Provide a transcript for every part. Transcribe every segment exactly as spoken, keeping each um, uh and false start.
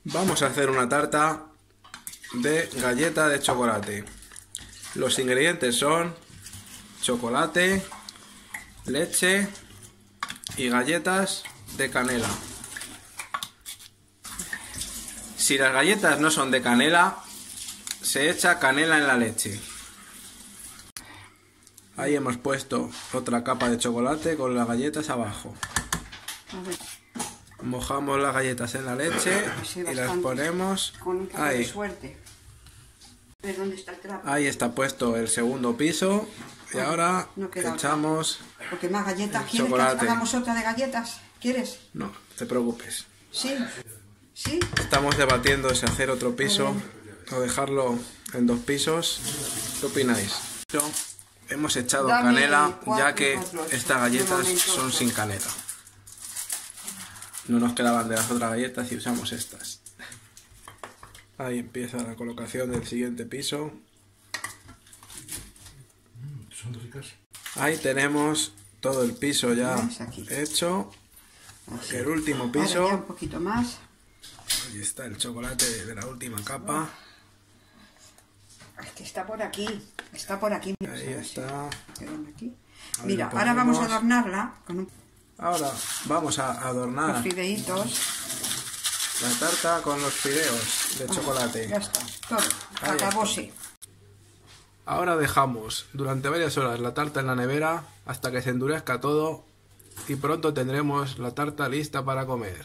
Vamos a hacer una tarta de galleta de chocolate. Los ingredientes son chocolate, leche y galletas de canela. Si las galletas no son de canela, se echa canela en la leche. Ahí hemos puesto otra capa de chocolate con las galletas abajo. Mojamos las galletas en la leche y las ponemos ahí. Ahí está puesto el segundo piso y ahora echamos porque más galletas. el ¿Quieres chocolate. que hagamos otra de galletas? ¿Quieres? No, te preocupes. Sí. ¿Sí? Estamos debatiendo si hacer otro piso o dejarlo en dos pisos. ¿Qué opináis? Hemos echado Dame canela cuatro, ya que cuatro, estas galletas momento, son sin canela. No nos quedaban de las otras galletas y usamos estas. Ahí empieza la colocación del siguiente piso. Son ricas. Ahí tenemos todo el piso ya hecho. Así. El último piso. Ahora ya un poquito más. Ahí está el chocolate de la última capa. Este está por aquí. Está por aquí. Ahí está. Aquí. Ahora Mira, ahora vamos a adornarla con un... Ahora vamos a adornar los fideitos. La tarta con los fideos de Ah, chocolate. ya está, todo. Acabóse. Ahora dejamos durante varias horas la tarta en la nevera hasta que se endurezca todo y pronto tendremos la tarta lista para comer.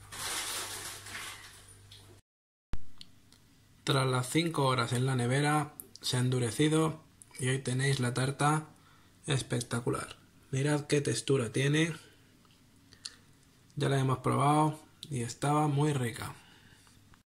Tras las cinco horas en la nevera se ha endurecido y hoy tenéis la tarta espectacular. Mirad qué textura tiene. Ya la hemos probado y estaba muy rica.